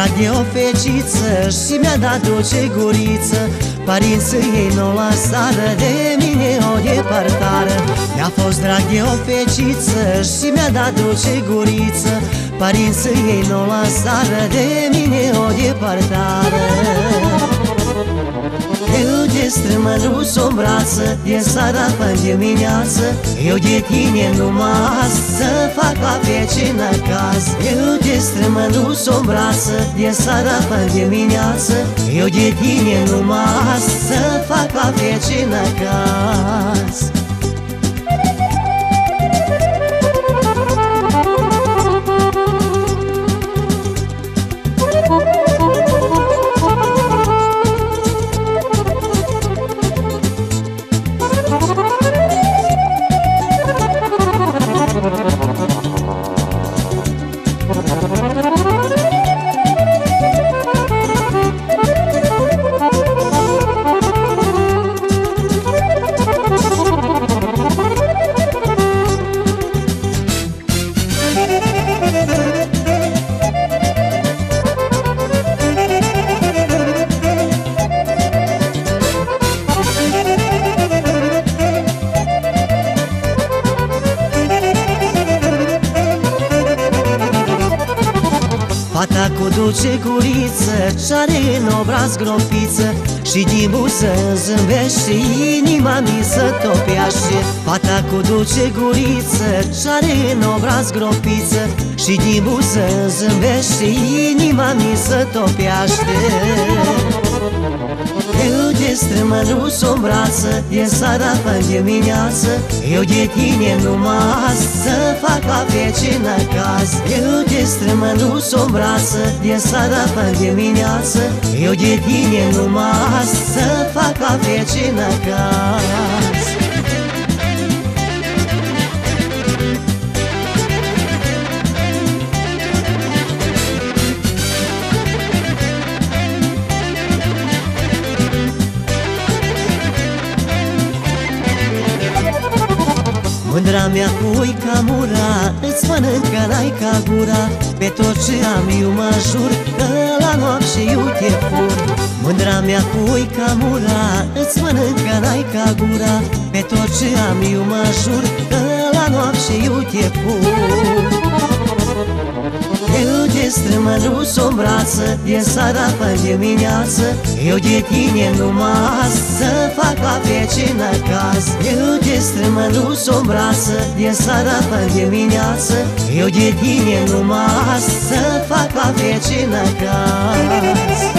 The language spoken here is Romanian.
drag de o feciță și mi-a dat dulce guriță. Părinții ei nu lăsară, de mine o departară. Mi-a fost drag de o feciță și mi-a dat dulce guriță. Părinții ei nu lăsară, de mine o departară. Eu de strâmăluț o brață, de seara până dimineață. Eu de tine numai să fac la vecină caz. Eu de strâmăluț o brață, de seara până dimineață. Eu de tine numai să fac la vecină caz. Fata cu dulce guriță, ce-are în obraz gropiță, și din buză zâmbește, inima mi se topeaște. Fata cu dulce guriță, ce-are în obraz gropiță, și din buză zâmbește, inima mi se topeaște. Eu de strâmăluț o brață, de seara până dimineață. Eu de tine numai să fac la vecină caz. Eu de strâmăluț o brață, de seara până dimineață. Eu de tine numai să fac la vecină caz. Mândra mea cu-i ca mura, îți mănâncă n-ai ca gura. Pe tot ce am eu mă jur, că la noapte eu te fur. Mândra mea cu-i ca mura, îți mănâncă n-ai ca gura. Pe tot ce am eu mă jur, că la noapte eu te fur. Eu de strâmăluț o brață, de seara până dimineață. Eu de tine numai să fac la vecină caz. Eu de strâmăluț o brață, de seara până dimineață. Eu de tine numai să fac la vecină caz.